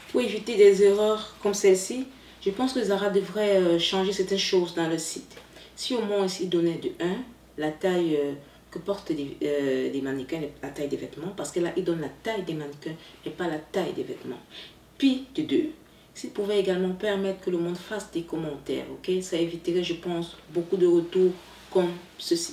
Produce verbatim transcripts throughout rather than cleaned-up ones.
pour éviter des erreurs comme celle-ci, je pense que Zara devrait changer certaines choses dans le site. Si au moins ici, il donnait de un, la taille euh, que portent des, euh, des mannequins, la taille des vêtements, parce que là, il donne la taille des mannequins et pas la taille des vêtements. Puis, de deux, s'il pouvait également permettre que le monde fasse des commentaires, ok? Ça éviterait, je pense, beaucoup de retours comme ceci.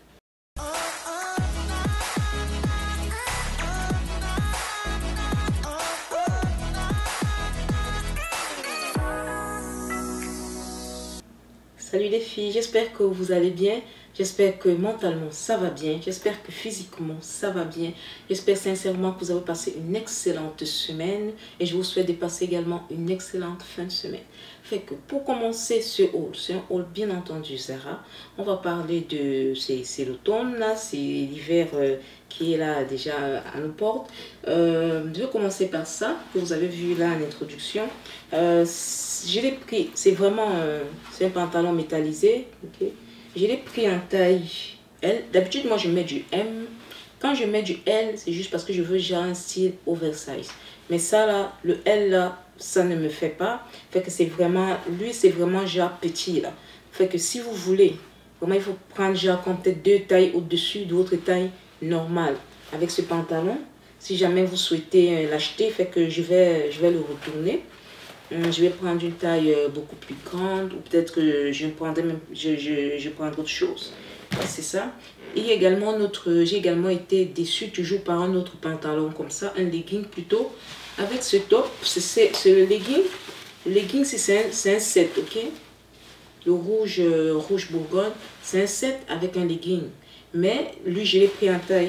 Salut les filles, j'espère que vous allez bien, j'espère que mentalement ça va bien, j'espère que physiquement ça va bien, j'espère sincèrement que vous avez passé une excellente semaine et je vous souhaite de passer également une excellente fin de semaine. Fait que pour commencer ce haul, c'est un haul bien entendu Zara, on va parler de, c'est l'automne là, c'est l'hiver euh, qui est là déjà à nos portes. Euh, je vais commencer par ça que vous avez vu là en introduction. Euh, je l'ai pris, c'est vraiment euh, c'est un pantalon métallisé, ok. Je l'ai pris en taille L. D'habitude moi je mets du M. Quand je mets du L, c'est juste parce que je veux genre un style oversize. Mais ça là, le L là, ça ne me fait pas. Fait que c'est vraiment, lui c'est vraiment genre petit là. Fait que si vous voulez, vraiment il faut prendre genre comme peut-être deux tailles au-dessus d'autres tailles normales avec ce pantalon. Si jamais vous souhaitez l'acheter, fait que je vais, je vais le retourner. Je vais prendre une taille beaucoup plus grande ou peut-être que je prendrai même, je, je, je prendrai autre chose. C'est ça. Et également notre, j'ai également été déçue toujours par un autre pantalon comme ça, un legging plutôt avec ce top. C'est le legging. Le legging c'est un, un set, ok. Le rouge, euh, rouge bourgogne, c'est un set avec un legging. Mais lui je l'ai pris en taille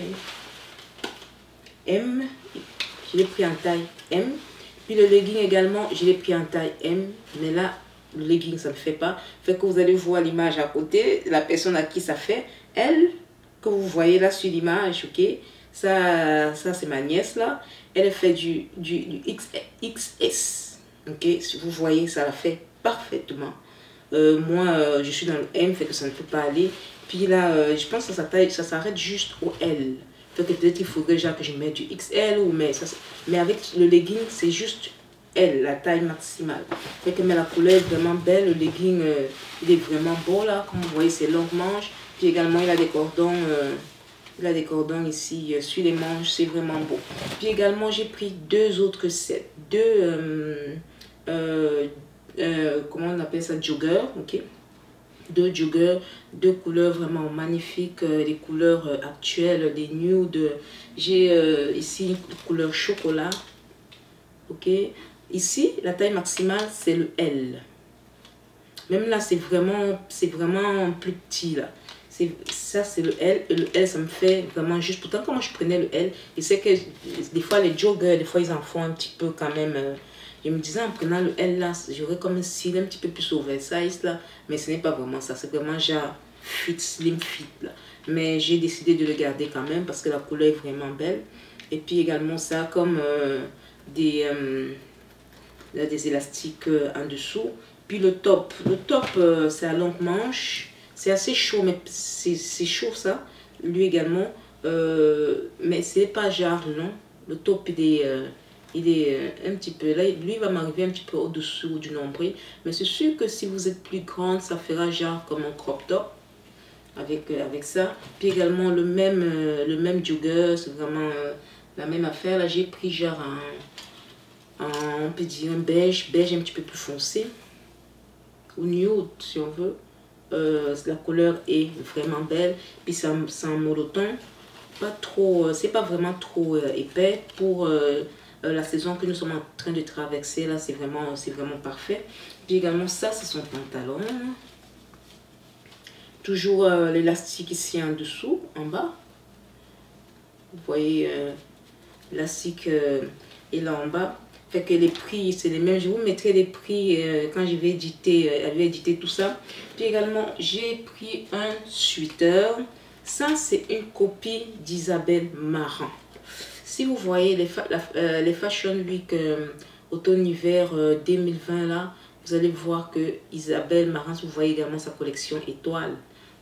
M. Je l'ai pris en taille M. Puis le legging également, je l'ai pris en taille M. Mais là, le legging, ça ne fait pas. Fait que vous allez voir l'image à côté. La personne à qui ça fait. Elle, que vous voyez là sur l'image, ok. Ça, ça c'est ma nièce là. Elle fait du, du, du X S. Ok. Si vous voyez, ça la fait parfaitement. Euh, moi, euh, je suis dans le M, fait que ça ne peut pas aller. Puis là, euh, je pense que ça, ça s'arrête juste au L. Peut-être qu'il faudrait déjà que je mette du X L ou mais ça, mais avec le legging c'est juste L, la taille maximale. Fait que mais la couleur est vraiment belle, le legging euh, il est vraiment beau là, comme vous voyez c'est longue manche. Puis également il a des cordons, euh, il a des cordons ici euh, sur les manches, c'est vraiment beau. Puis également j'ai pris deux autres sets, deux euh, euh, euh, comment on appelle ça, jogger, ok. Deux joggers, deux couleurs vraiment magnifiques, euh, les couleurs euh, actuelles, des nudes. J'ai euh, ici une couleur chocolat. Ok. Ici, la taille maximale, c'est le L. Même là, c'est vraiment, c'est vraiment plus petit là. Ça, c'est le L. Et le L, ça me fait vraiment juste. Pourtant, quand moi je prenais le L, et c'est que des fois, les joggers, des fois, ils en font un petit peu quand même. Euh, Je me disais en prenant le L là, j'aurais comme un style un petit peu plus oversize là. Mais ce n'est pas vraiment ça. C'est vraiment genre fit, slim fit là. Mais j'ai décidé de le garder quand même parce que la couleur est vraiment belle. Et puis également ça comme euh, des, euh, là, des élastiques euh, en dessous. Puis le top. Le top euh, c'est à longue manche. C'est assez chaud mais c'est chaud ça. Lui également. Euh, mais c'est pas genre long. Le top il est... Euh, il est un petit peu là, lui il va m'arriver un petit peu au-dessous du nombril, mais c'est sûr que si vous êtes plus grande, ça fera genre comme un crop top avec, avec ça. Puis également le même, le même jogger, c'est vraiment la même affaire. Là j'ai pris genre un, un, on peut dire un beige, beige un petit peu plus foncé, ou nude si on veut. Euh, la couleur est vraiment belle, puis c'est un molleton, pas trop, c'est pas vraiment trop euh, épais pour... Euh, la saison que nous sommes en train de traverser là, c'est vraiment c'est vraiment parfait. Puis également ça c'est son pantalon, toujours euh, l'élastique ici en dessous, en bas, vous voyez euh, l'élastique euh, est là en bas. Fait que les prix c'est les mêmes, je vous mettrai les prix euh, quand je vais éditer euh, je vais éditer tout ça. Puis également j'ai pris un sweater, ça c'est une copie d'Isabelle Marant. Si vous voyez les, fa la, euh, les Fashion Week euh, automne-hiver euh, deux mille vingt là, vous allez voir que Isabelle Marant, vous voyez également sa collection étoile.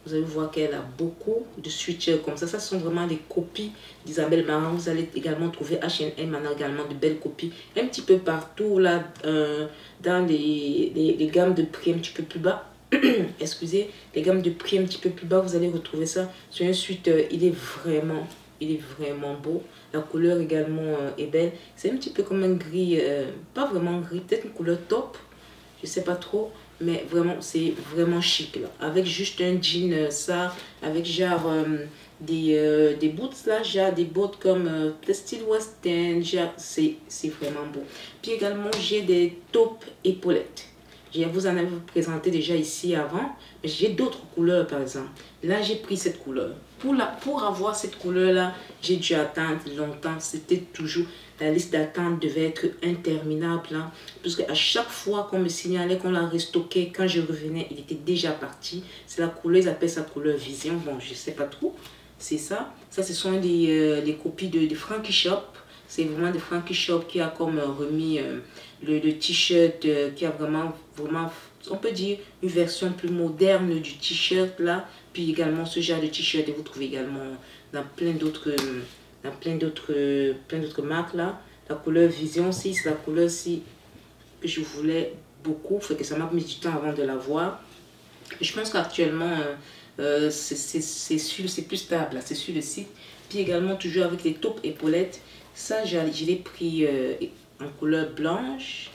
Vous allez voir qu'elle a beaucoup de switches comme ça. Ça sont vraiment des copies d'Isabelle Marant. Vous allez également trouver H et M, également de belles copies. Un petit peu partout là, euh, dans les, les, les gammes de prix un petit peu plus bas. Excusez, les gammes de prix un petit peu plus bas, vous allez retrouver ça sur un suite. Euh, il est vraiment, il est vraiment beau. La couleur également euh, est belle. C'est un petit peu comme un gris, euh, pas vraiment gris, peut-être une couleur top. Je sais pas trop. Mais vraiment, c'est vraiment chic là. Avec juste un jean, euh, ça, avec genre euh, des, euh, des boots là, genre des bottes comme euh, le style western, c'est vraiment beau. Puis également, j'ai des taupes épaulettes. Je vous en avais présenté déjà ici avant, mais j'ai d'autres couleurs par exemple. Là, j'ai pris cette couleur. Pour, la, pour avoir cette couleur là, j'ai dû attendre longtemps. C'était toujours... La liste d'attente devait être interminable, hein, puisque à chaque fois qu'on me signalait qu'on la restockait, quand je revenais, il était déjà parti. C'est la couleur, ils appellent ça couleur vision. Bon, je sais pas trop. C'est ça. Ça, ce sont des, euh, des copies de, de Frankie Shop. C'est vraiment de Frankie Shop qui a comme euh, remis euh, le, le t-shirt, euh, qui a vraiment, vraiment, on peut dire, une version plus moderne du t-shirt là. Puis également, ce genre de t-shirt, vous trouvez également dans plein d'autres... Euh, dans plein d'autres plein d'autres marques là. La couleur Vision aussi, c'est la couleur si que je voulais beaucoup, fait que ça m'a mis du temps avant de la voir. Et je pense qu'actuellement euh, euh, c'est plus stable, c'est sur le site. Puis également toujours avec les taupes épaulettes, ça je l'ai pris euh, en couleur blanche,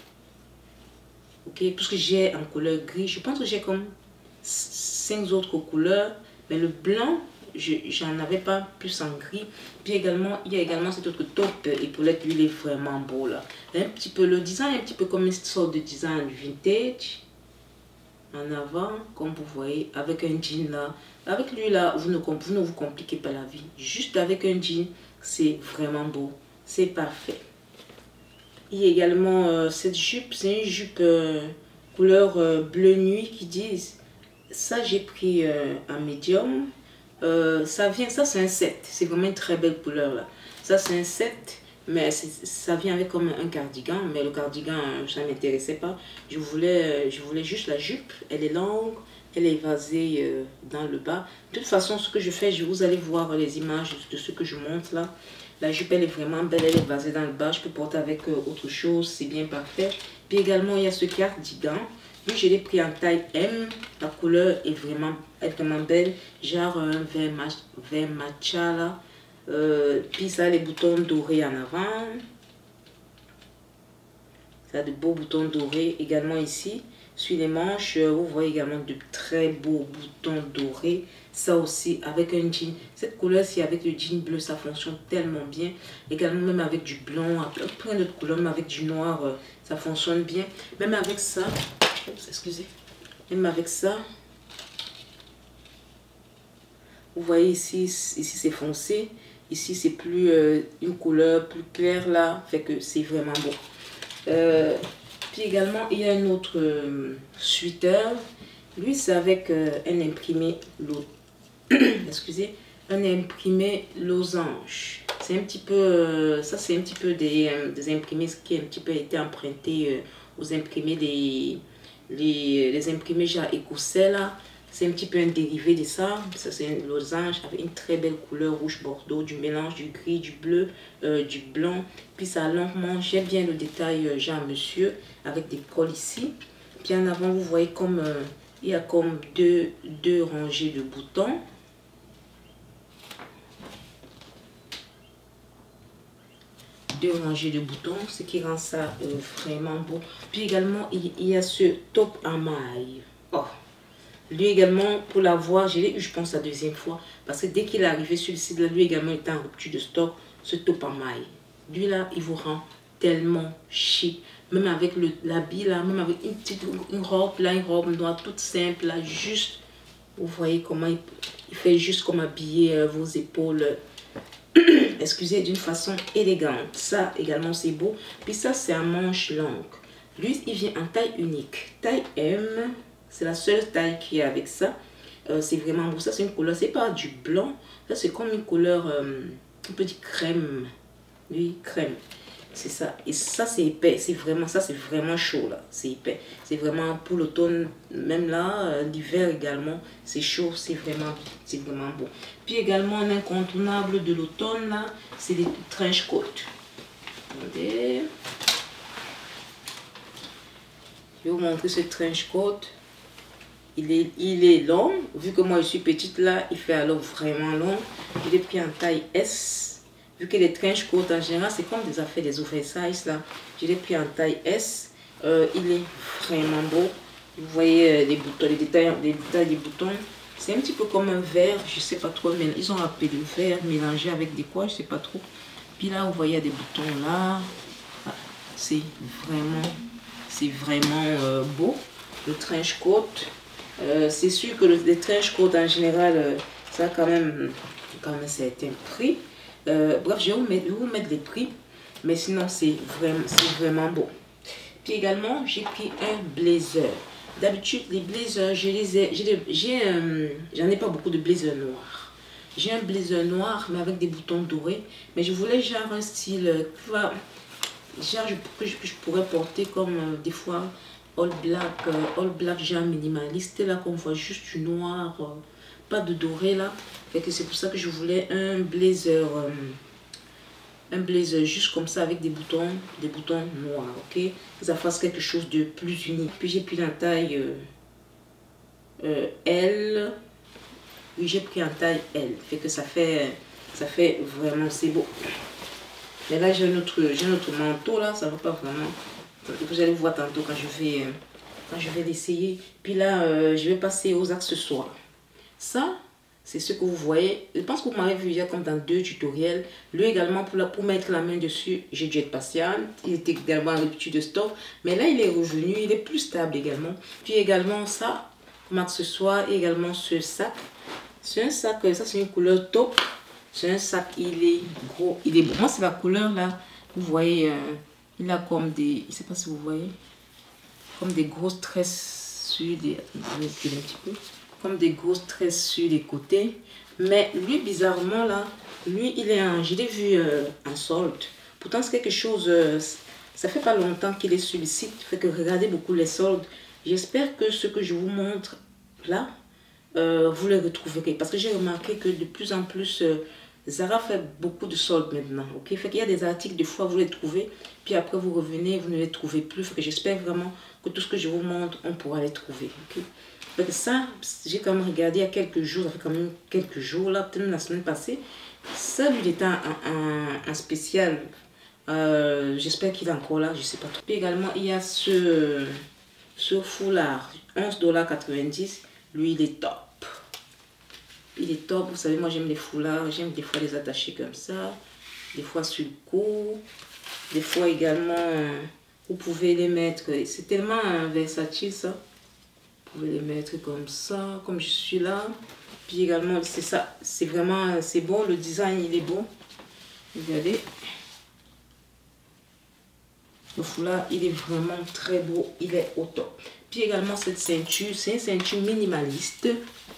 ok, parce que j'ai en couleur gris. Je pense que j'ai comme cinq autres couleurs, mais le blanc j'en avais pas plus en gris. Puis également, il y a également cette autre taupe épaulette, lui il est vraiment beau là. Un petit peu, le design est un petit peu comme une sorte de design vintage. En avant, comme vous voyez, avec un jean là. Avec lui là, vous ne, vous ne vous compliquez pas la vie. Juste avec un jean, c'est vraiment beau. C'est parfait. Il y a également euh, cette jupe, c'est une jupe euh, couleur euh, bleu nuit qui disent. Ça j'ai pris euh, un médium. Euh, ça vient, ça c'est un set, c'est vraiment une très belle couleur là. Ça c'est un set, mais ça vient avec comme un cardigan, mais le cardigan ça ne m'intéressait pas. Je voulais, je voulais juste la jupe, elle est longue, elle est évasée euh, dans le bas. De toute façon, ce que je fais, je vous allez voir les images de ce que je montre là. La jupe elle est vraiment belle, elle est évasée dans le bas, je peux porter avec euh, autre chose, c'est bien parfait. Puis également il y a ce cardigan. Lui, je l'ai pris en taille M. La couleur est vraiment, est vraiment belle. Genre un vert, match, vert matcha là. Euh, puis ça a les boutons dorés en avant. Ça a de beaux boutons dorés également ici. Sur les manches, vous voyez également de très beaux boutons dorés. Ça aussi avec un jean. Cette couleur-ci avec le jean bleu, ça fonctionne tellement bien. Également même avec du blanc, plein d'autres couleurs, même avec du noir, ça fonctionne bien. Même avec ça. Excusez. Même avec ça, vous voyez ici, ici c'est foncé. Ici c'est plus euh, une couleur plus claire là, fait que c'est vraiment beau. Euh, puis également il y a un autre euh, sweater. Lui c'est avec euh, un imprimé excusez, un imprimé losange. C'est un petit peu, euh, ça c'est un petit peu des, euh, des imprimés qui a un petit peu été emprunté euh, aux imprimés des Les, les imprimés genre écossais là, c'est un petit peu un dérivé de ça. Ça c'est un losange avec une très belle couleur rouge bordeaux, du mélange du gris, du bleu, euh, du blanc. Puis ça longuement, j'aime bien le détail euh, genre monsieur avec des cols ici. Puis en avant vous voyez comme euh, il y a comme deux, deux rangées de boutons. Deux rangées de boutons, ce qui rend ça euh, vraiment beau. Puis également il, il y a ce top en maille. Oh, lui également pour l'avoir, je l'ai eu je pense la deuxième fois parce que dès qu'il est arrivé sur le site là, lui également était en rupture de stock. Ce top en maille, lui là il vous rend tellement chic, même avec le l'habit là, même avec une petite une robe là, une robe noire toute simple là, juste vous voyez comment il, il fait juste comme habiller euh, vos épaules. Excusez, d'une façon élégante. Ça également c'est beau. Puis ça c'est un manche longue. Lui il vient en taille unique, taille M. C'est la seule taille qui est avec ça. Euh, c'est vraiment beau. Ça c'est une couleur, c'est pas du blanc. Ça c'est comme une couleur euh, un peu de crème. Oui, crème. C'est ça. Et ça, c'est épais. C'est vraiment ça, c'est vraiment chaud là. C'est épais. C'est vraiment pour l'automne, même là, euh, l'hiver également, c'est chaud, c'est vraiment, c'est vraiment beau. Puis également, un incontournable de l'automne là, c'est les trench coats. Attendez. Je vais vous montrer ce trench coat. Il est, il est long. Vu que moi je suis petite là, il fait alors vraiment long. Il est pris en taille S. Vu que les trench coats en général, c'est comme des affaires des oversize là. Je l'ai pris en taille S. Euh, il est vraiment beau. Vous voyez euh, les boutons, les détails, les détails des boutons. C'est un petit peu comme un verre, je sais pas trop, mais ils ont appelé le verre mélangé avec des quoi, je sais pas trop. Puis là, vous voyez, il y a des boutons là. Ah, c'est vraiment, c'est vraiment euh, beau. Le trench coat. Euh, c'est sûr que le, les trench coats en général, euh, ça a quand même, quand même un certain prix. Euh, bref, je vais, vous mettre, je vais vous mettre les prix, mais sinon c'est vraiment, c'est vraiment beau. Puis également, j'ai pris un blazer. D'habitude, les blazers, je les ai, j'ai, euh, j'en ai pas beaucoup de blazers noirs. J'ai un blazer noir, mais avec des boutons dorés. Mais je voulais genre un style, euh, genre que je, que je pourrais porter comme euh, des fois all black, euh, all black genre minimaliste là qu'on voit juste du noir, euh, pas de doré là. Fait que c'est pour ça que je voulais un blazer, euh, un blazer juste comme ça avec des boutons, des boutons noirs, ok. Que ça fasse quelque chose de plus unique. Puis j'ai pris la taille euh, euh, L. Oui, j'ai pris en taille L. Fait que ça fait, ça fait vraiment, c'est beau. Mais là j'ai un autre, j'ai un autre manteau là, ça va pas vraiment. Vous allez voir tantôt quand je vais, quand je vais l'essayer. Puis là, euh, je vais passer aux accessoires. Ça, c'est ce que vous voyez. Je pense que vous m'avez vu déjà comme dans deux tutoriels. Lui également, pour, la, pour mettre la main dessus, j'ai dû être patient. Il était également en rupture de stock. Mais là, il est revenu. Il est plus stable également. Puis également ça, comme accessoire, et également ce sac. C'est un sac, ça c'est une couleur taupe. C'est un sac, il est gros. Il est bon. Moi, c'est la couleur là. Vous voyez... Euh, il a comme des, je sais pas si vous voyez, comme des grosses tresses sur des, attendez, je vais un petit peu, comme des grosses tresses sur les côtés. Mais lui, bizarrement là, lui, il est en, je l'ai vu euh, en solde. Pourtant, c'est quelque chose, euh, ça fait pas longtemps qu'il est sur le site. Fait que regardez beaucoup les soldes. J'espère que ce que je vous montre là, euh, vous les retrouverez. Parce que j'ai remarqué que de plus en plus, euh, Zara fait beaucoup de soldes maintenant, ok? Fait qu'il y a des articles, des fois vous les trouvez, puis après vous revenez, vous ne les trouvez plus. Fait que j'espère vraiment que tout ce que je vous montre, on pourra les trouver, ok? Fait que ça, j'ai quand même regardé il y a quelques jours, ça fait quand même quelques jours, là, peut-être la semaine passée. Ça, lui, il était un, un, un spécial. Euh, j'espère qu'il est encore là, je sais pas trop. Puis également, il y a ce, ce foulard, onze dollars quatre-vingt-dix. Lui, il est top. Il est top, vous savez, moi j'aime les foulards, j'aime des fois les attacher comme ça, des fois sur le cou, des fois également, vous pouvez les mettre, c'est tellement versatile ça, vous pouvez les mettre comme ça, comme je suis là, puis également, c'est ça, c'est vraiment, c'est bon, le design il est bon, regardez, le foulard il est vraiment très beau, il est au top. Puis également cette ceinture, c'est une ceinture minimaliste.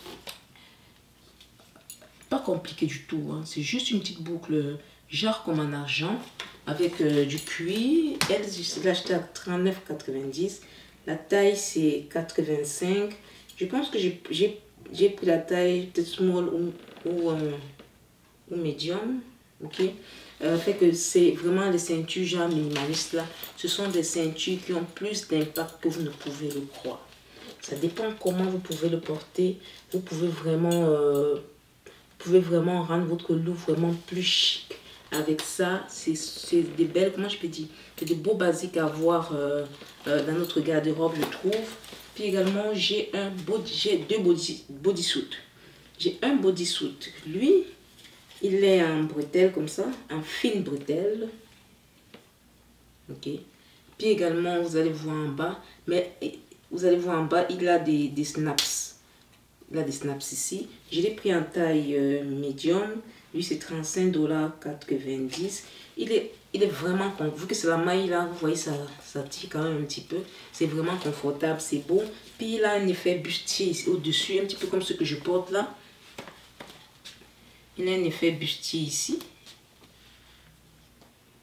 Pas compliqué du tout, hein. C'est juste une petite boucle genre comme en argent avec euh, du cuir. Elle, je l'ai acheté à trente-neuf quatre-vingt-dix. La taille c'est quatre-vingt-cinq. Je pense que j'ai pris la taille peut-être small ou, ou, euh, ou medium, ok. Euh, fait que c'est vraiment les ceintures genre minimalistes là. Ce sont des ceintures qui ont plus d'impact que vous ne pouvez le croire. Ça dépend comment vous pouvez le porter. Vous pouvez vraiment euh, Vous pouvez vraiment rendre votre look vraiment plus chic. Avec ça, c'est des belles, comment je peux dire, c'est des beaux basiques à avoir euh, euh, dans notre garde-robe, je trouve. Puis également, j'ai un body, j'ai deux body, bodysuits. J'ai un bodysuit. Lui, il est en bretelle comme ça, en fine bretelle. Ok. Puis également, vous allez voir en bas, mais vous allez voir en bas, il a des, des snaps. Il a des snaps ici. Je l'ai pris en taille euh, médium. Lui, c'est trente-cinq dollars quatre-vingt-dix. Il est, il est vraiment, vu que c'est la maille là, vous voyez, ça, ça tire quand même un petit peu. C'est vraiment confortable, c'est beau. Puis il a un effet bustier au-dessus, un petit peu comme ce que je porte là. Il a un effet bustier ici.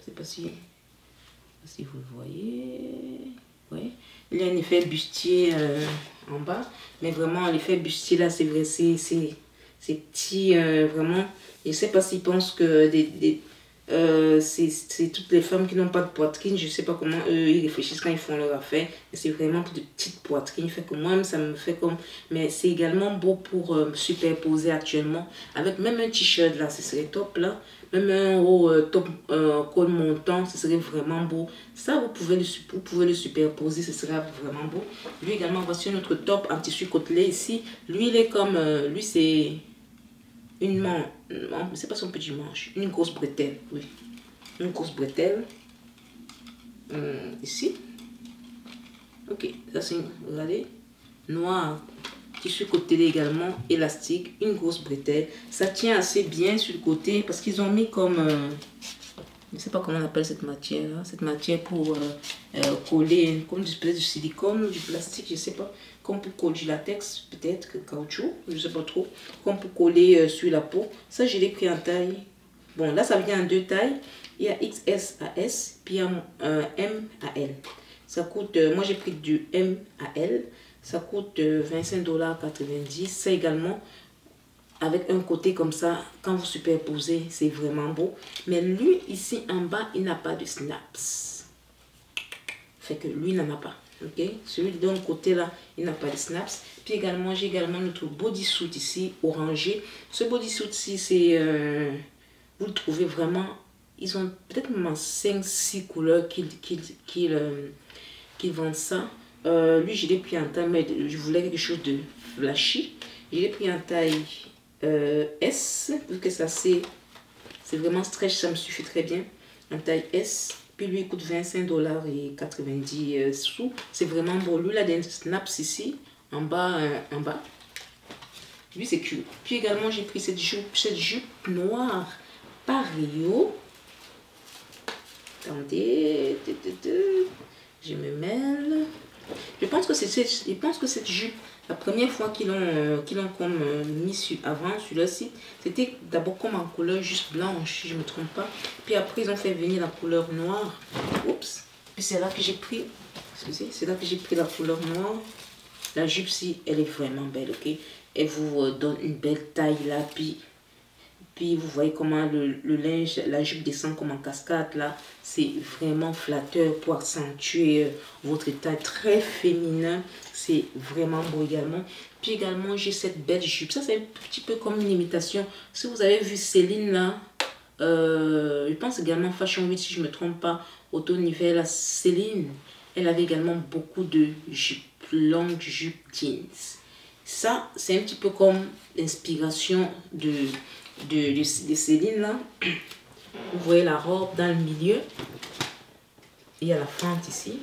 sais pas si, si vous le voyez. Ouais. Il y a un effet bustier euh, en bas. Mais vraiment, l'effet bustier là, c'est vrai, c'est petit, euh, vraiment. Je sais pas s'ils pensent que des, des, euh, c'est toutes les femmes qui n'ont pas de poitrine. Je sais pas comment eux ils réfléchissent quand ils font leur affaire. C'est vraiment pour de petites poitrines. Fait que moi, ça me fait comme. Mais c'est également beau pour euh, superposer actuellement. Avec même un t-shirt là, ce serait top là. Même un haut euh, top euh, col montant, ce serait vraiment beau. Ça, vous pouvez le, vous pouvez le superposer, ce sera vraiment beau. Lui également, voici notre top en tissu côtelé ici. Lui, il est comme. Euh, lui, c'est. Une manche, non, c'est pas son petit manche, une grosse bretelle, oui, une grosse bretelle, hum, ici, ok, ça c'est, regardez, noir, tissu côté également, élastique, une grosse bretelle, ça tient assez bien sur le côté, parce qu'ils ont mis comme, euh, je sais pas comment on appelle cette matière, là, cette matière pour euh, euh, coller, comme une espèce de silicone ou du plastique, je sais pas, comme pour coller du latex, peut-être, que caoutchouc, je sais pas trop, comme pour coller euh, sur la peau. Ça, je l'ai pris en taille. Bon, là, ça vient en deux tailles. Il y a X S à S, puis il y a euh, M à L. Ça coûte, euh, moi j'ai pris du M à L, ça coûte euh, vingt-cinq dollars quatre-vingt-dix. Ça également, avec un côté comme ça, quand vous superposez, c'est vraiment beau. Mais lui, ici en bas, il n'a pas de snaps. Fait que lui, il n'en a pas. Ok, celui de l'autre côté là, il n'a pas de snaps. Puis également, j'ai également notre bodysuit ici, orangé. Ce bodysuit ici, c'est. Euh, vous le trouvez vraiment. Ils ont peut-être même cinq six couleurs qu'ils qu'ils qu'ils euh, qu'ils vendent ça. Euh, lui, je l'ai pris en taille, mais je voulais quelque chose de flashy. Je l'ai pris en taille euh, S, vu que ça c'est vraiment stretch, ça me suffit très bien. En taille S. Puis lui, il coûte vingt-cinq dollars quatre-vingt-dix sous. C'est vraiment beau. Lui, il a des snaps ici, en bas. Euh, en bas. Lui, c'est cute. Puis également, j'ai pris cette jupe, cette jupe noire Pario. Attendez. Je me mêle. Je pense que c'est je pense que cette jupe, la première fois qu'ils l'ont euh, qu'ils l'ont comme euh, mis sur, avant sur le site, c'était d'abord comme en couleur juste blanche, si je ne me trompe pas. Puis après, ils ont fait venir la couleur noire. Oups. Puis c'est là que j'ai pris, excusez, c'est là que j'ai pris la couleur noire. La jupe, si, elle est vraiment belle, ok. Elle vous euh, donne une belle taille là, puis... Puis vous voyez comment le, le linge, la jupe descend comme en cascade là. C'est vraiment flatteur pour accentuer euh, votre taille, très féminin. C'est vraiment beau également. Puis également j'ai cette belle jupe. Ça c'est un petit peu comme une imitation. Si vous avez vu Céline là, euh, je pense également Fashion Week si je ne me trompe pas, auto-nivel à Céline. Elle avait également beaucoup de jupes, longues jupes jeans. Ça c'est un petit peu comme l'inspiration de... De, de, de Céline là. Vous voyez la robe dans le milieu. Il y a la fente ici.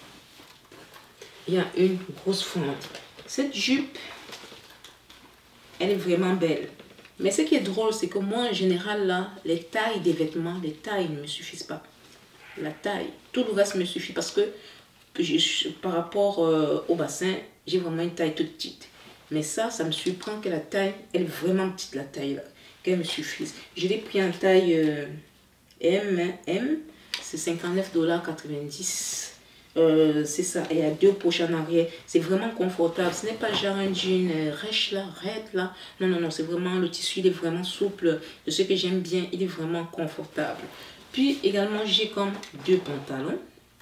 Il y a une grosse fente. Cette jupe, elle est vraiment belle. Mais ce qui est drôle, c'est que moi en général là, les tailles des vêtements, les tailles ne me suffisent pas. La taille, tout le reste me suffit parce que, que je, par rapport euh, au bassin, j'ai vraiment une taille toute petite. Mais ça, ça me surprend que la taille, elle est vraiment petite la taille là. Qu'elle me suffise. Je l'ai pris en taille euh, M, M, c'est cinquante-neuf dollars quatre-vingt-dix. Euh, c'est ça, il y a deux poches en arrière. C'est vraiment confortable. Ce n'est pas genre un jean euh, rêche là, raide là. Non, non, non, c'est vraiment, le tissu, il est vraiment souple. De ce que j'aime bien, il est vraiment confortable. Puis également, j'ai comme deux pantalons.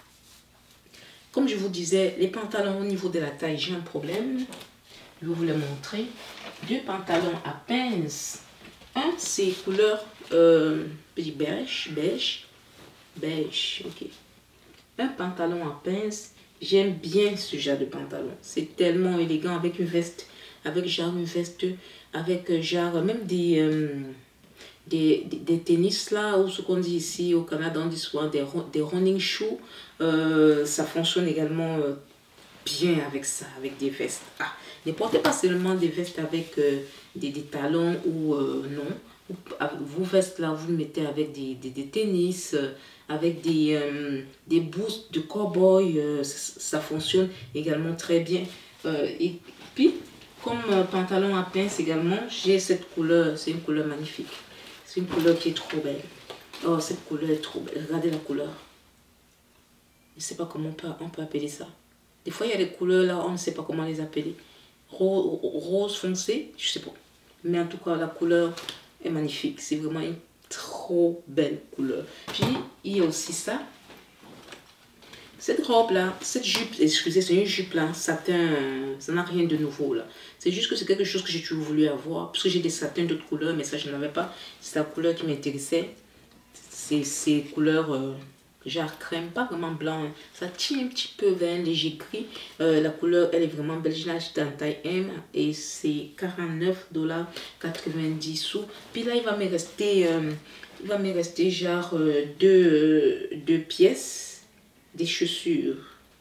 Comme je vous disais, les pantalons au niveau de la taille, j'ai un problème. Je vais vous les montrer. Deux pantalons à pince. Un, c'est couleur euh, beige, beige, beige, ok. Un pantalon à pince, j'aime bien ce genre de pantalon. C'est tellement élégant avec une veste, avec genre une veste, avec genre même des, euh, des, des, des tennis là, ou ce qu'on dit ici au Canada, on dit souvent des, des running shoes. Euh, ça fonctionne également euh, bien avec ça, avec des vestes. Ah, ne portez pas seulement des vestes avec euh, des, des talons ou euh, non. Vos vestes là, vous le mettez avec des, des, des tennis, euh, avec des, euh, des boosts de cowboy. Euh, ça, ça fonctionne également très bien. Euh, et puis, comme euh, pantalon à pince également, j'ai cette couleur. C'est une couleur magnifique. C'est une couleur qui est trop belle. Oh, cette couleur est trop belle. Regardez la couleur. Je ne sais pas comment on peut, on peut appeler ça. Des fois, il y a des couleurs là, on ne sait pas comment les appeler. Rose, rose foncé, je sais pas. Mais en tout cas, la couleur est magnifique. C'est vraiment une trop belle couleur. Puis, il y a aussi ça. Cette robe là, cette jupe, excusez, c'est une jupe là, satin, ça n'a rien de nouveau là. C'est juste que c'est quelque chose que j'ai toujours voulu avoir. Parce que j'ai des satins d'autres couleurs, mais ça je n'avais pas. C'est la couleur qui m'intéressait. C'est ces couleurs euh, genre crème, pas vraiment blanc. Hein. Ça tient un petit peu vers un léger gris. Euh, la couleur, elle est vraiment belle. Je l'ai acheté en taille M et c'est quarante-neuf dollars quatre-vingt-dix sous. Puis là, il va me rester, euh, il va me rester genre euh, deux, euh, deux pièces. Des chaussures.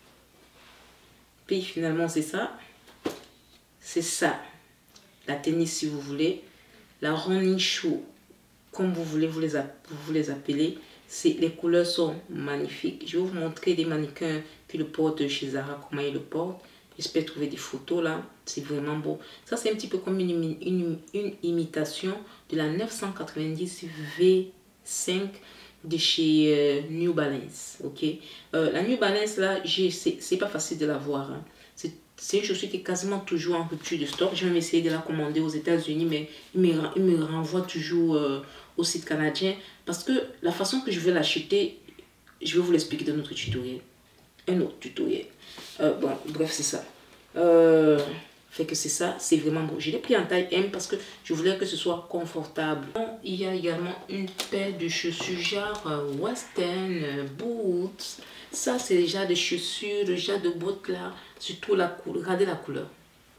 Puis finalement c'est ça. C'est ça. La tennis si vous voulez. La running shoe. Comme vous voulez vous les, vous les appeler. Les couleurs sont magnifiques. Je vais vous montrer des mannequins qui le portent chez Zara. Comment ils le portent. J'espère trouver des photos là. C'est vraiment beau. Ça c'est un petit peu comme une, une, une imitation de la neuf cent quatre-vingt-dix V cinq. De chez euh, New Balance, ok. Euh, la New Balance là, c'est pas facile de la voir. Hein. C'est une chaussure qui est quasiment toujours en rupture de stock. J'ai même essayé de la commander aux États-Unis, mais il me, il me renvoie toujours euh, au site canadien parce que la façon que je vais l'acheter, je vais vous l'expliquer dans notre tutoriel, un autre tutoriel. Euh, bon, bref, c'est ça. Euh, fait que c'est ça, c'est vraiment beau. Je l'ai pris en taille M parce que je voulais que ce soit confortable. Il y a également une paire de chaussures genre euh, western, euh, boots. Ça, c'est déjà des chaussures, le genre de bottes là. Surtout la couleur. Regardez la couleur.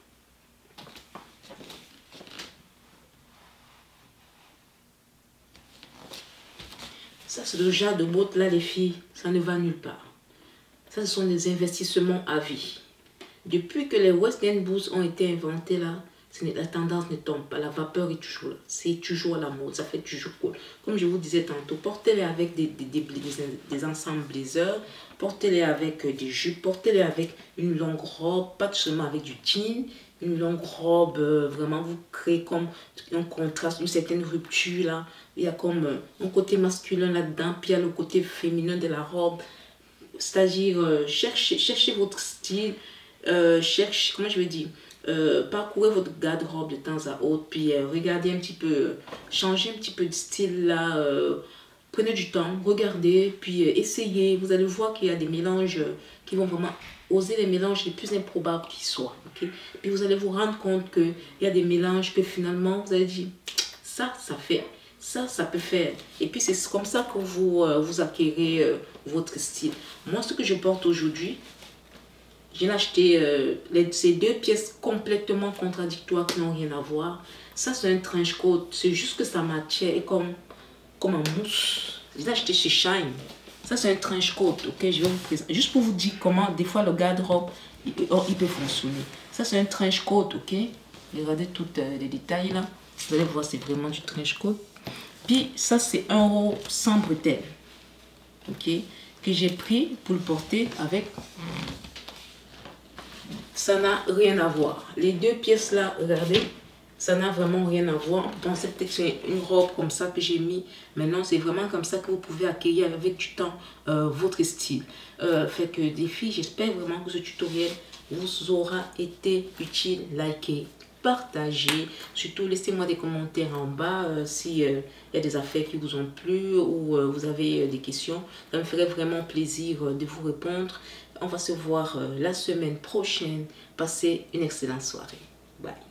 Ça, c'est le genre de bottes là, les filles. Ça ne va nulle part. Ça, ce sont des investissements à vie. Depuis que les Western Boots ont été inventés là, la tendance ne tombe pas. La vapeur est toujours là. C'est toujours à la mode. Ça fait toujours cool. Comme je vous disais tantôt, portez-les avec des, des, des, des, des ensembles blazers. Portez-les avec des jupes. Portez-les avec une longue robe. Pas seulement avec du jean. Une longue robe. Euh, vraiment, vous créez comme un contraste, une certaine rupture là. Il y a comme euh, un côté masculin là-dedans. Puis il y a le côté féminin de la robe. C'est-à-dire, euh, cherchez, cherchez votre style. Euh, cherche, comment je vais dire, euh, parcourez votre garde-robe de temps à autre, puis euh, regardez un petit peu, changez un petit peu de style là, euh, prenez du temps, regardez, puis euh, essayez, vous allez voir qu'il y a des mélanges euh, qui vont vraiment oser les mélanges les plus improbables qui soient, ok, puis vous allez vous rendre compte qu'il y a des mélanges que finalement vous allez dire, ça, ça fait, ça, ça peut faire, et puis c'est comme ça que vous, euh, vous acquérez euh, votre style. Moi, ce que je porte aujourd'hui, j'ai acheté euh, les, ces deux pièces complètement contradictoires qui n'ont rien à voir. Ça, c'est un trench coat. C'est juste que sa matière est comme, comme en mousse. J'ai acheté chez Shine. Ça, c'est un trench coat. Ok, je vais vous présenter. Juste pour vous dire comment, des fois, le garde-robe, il, oh, il peut fonctionner. Ça, c'est un trench coat. Ok, regardez tous euh, les détails là. Vous allez voir, c'est vraiment du trench coat. Puis, ça, c'est un haut sans bretelles. Ok, que j'ai pris pour le porter avec. Ça n'a rien à voir. Les deux pièces là, regardez, ça n'a vraiment rien à voir. On pensait peut-être que c'est une robe comme ça que j'ai mis. Maintenant, c'est vraiment comme ça que vous pouvez accueillir avec du temps euh, votre style. Euh, fait que des filles, j'espère vraiment que ce tutoriel vous aura été utile. Likez, partagez. Surtout, laissez-moi des commentaires en bas euh, si euh, y a des affaires qui vous ont plu ou euh, vous avez euh, des questions. Ça me ferait vraiment plaisir euh, de vous répondre. On va se voir euh, la semaine prochaine. Passez une excellente soirée. Bye.